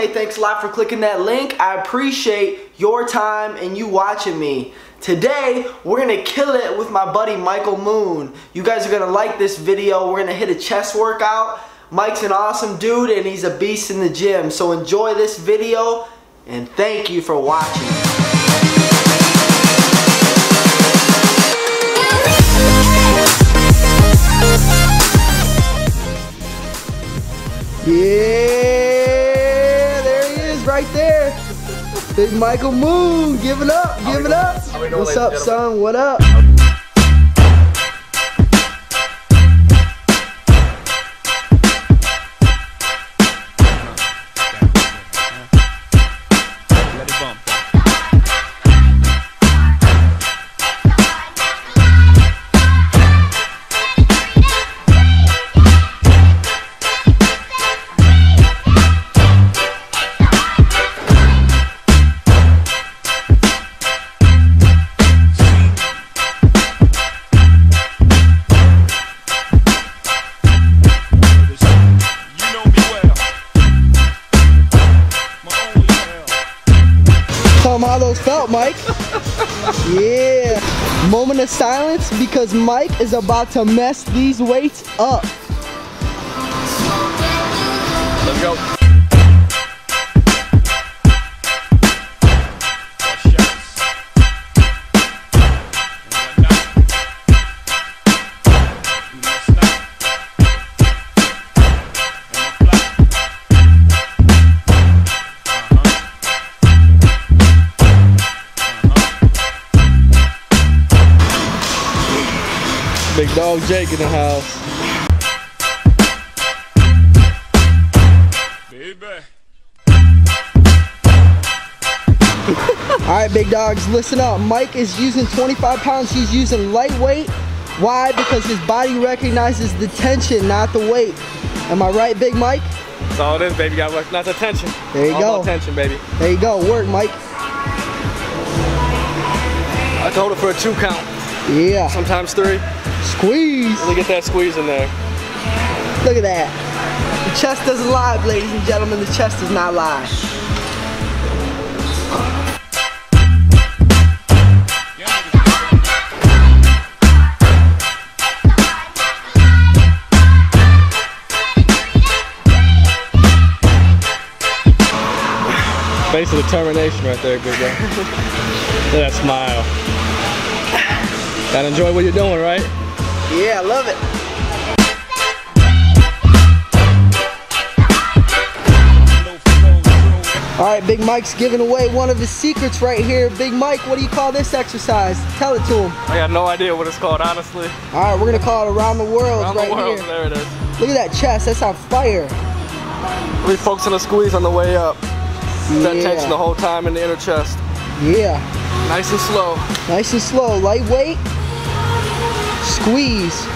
Hey, thanks a lot for clicking that link. I appreciate your time and you watching me. Today, we're gonna kill it with my buddy Michael Moon. You guys are gonna like this video. We're gonna hit a chest workout. Mike's an awesome dude and he's a beast in the gym. So enjoy this video and thank you for watching. Yeah, there he is right there. Big Michael Moon, give it up, give it up. What's up, son? What up? Tell them how those felt, Mike. Yeah. Moment of silence because Mike is about to mess these weights up. Let's go. Big dog Jake in the house. Baby. Alright, big dogs, listen up. Mike is using 25 pounds. He's using lightweight. Why? Because his body recognizes the tension, not the weight. Am I right, Big Mike? That's all it is, baby. Got work, not the tension. There you all go. About tension, baby. There you go. Work, Mike. I told her for a 2 count. Yeah. Sometimes 3. Squeeze. Really get that squeeze in there. Look at that. The chest doesn't lie, ladies and gentlemen. The chest does not lie. Face of determination right there, big guy. Look at that smile. Gotta enjoy what you're doing, right? Yeah, I love it. Alright, Big Mike's giving away one of his secrets right here. Big Mike, what do you call this exercise? Tell it to him. I got no idea what it's called, honestly. Alright, we're gonna call it Around the World right here. There it is. Look at that chest, that's on fire. Really focusing on the squeeze on the way up. That tension the whole time in the inner chest. Yeah. Nice and slow. Nice and slow. Lightweight. Squeeze.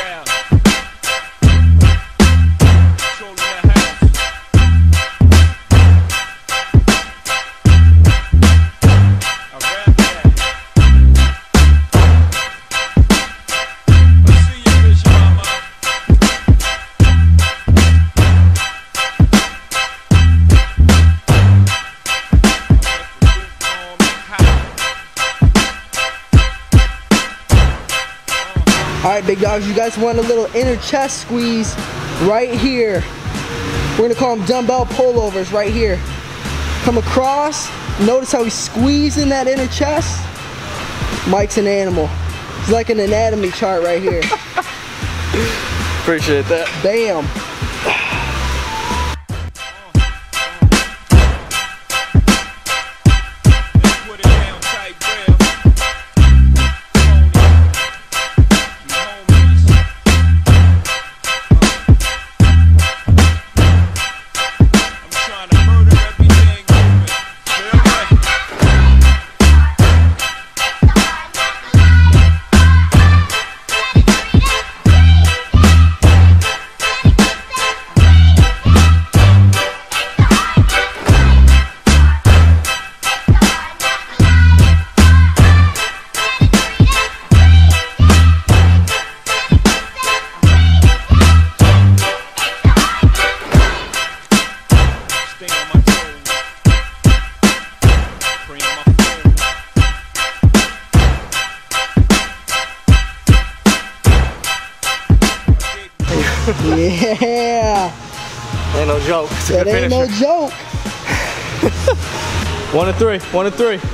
Alright, big dogs, you guys want a little inner chest squeeze right here. We're gonna call them dumbbell pullovers right here. Come across, notice how he's squeezing that inner chest. Mike's an animal. He's like an anatomy chart right here. Appreciate that. Bam. Yeah. Ain't no joke. It's a That good ain't finisher. no joke. 1 and 3. 1 and 3.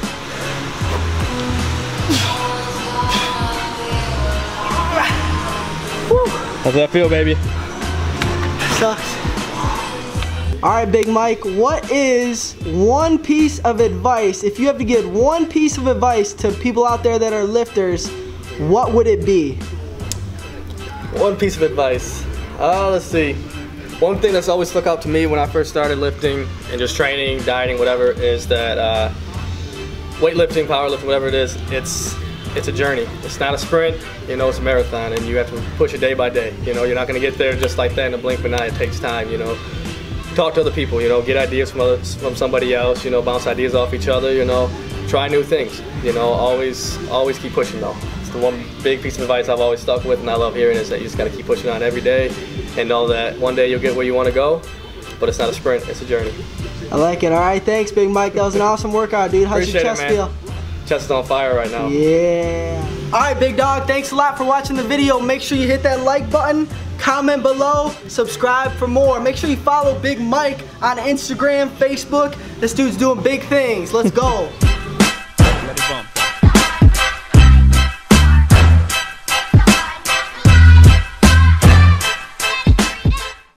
How's that feel, baby? Sucks. All right, Big Mike, what is one piece of advice, if you have to give one piece of advice to people out there that are lifters, what would it be? One piece of advice. Let's see. One thing that's always stuck out to me when I first started lifting and just training, dieting, whatever, is that weightlifting, powerlifting, whatever it is, it's a journey. It's not a sprint, you know, it's a marathon, and you have to push it day by day. You know, you're not gonna get there just like that in a blink of an eye. It takes time, you know. Talk to other people, you know, get ideas from somebody else, you know, bounce ideas off each other, you know, try new things, you know, always keep pushing though. It's the one big piece of advice I've always stuck with and I love hearing is that you just gotta keep pushing on every day and know that one day you'll get where you wanna go, but it's not a sprint, it's a journey. I like it. All right, thanks, Big Mike. That was an awesome workout, dude. How's your chest feel? Chest is on fire right now. Yeah. All right, big dog, thanks a lot for watching the video. Make sure you hit that like button, comment below, subscribe for more. Make sure you follow Big Mike on Instagram, Facebook. This dude's doing big things. Let's go. Let it bump.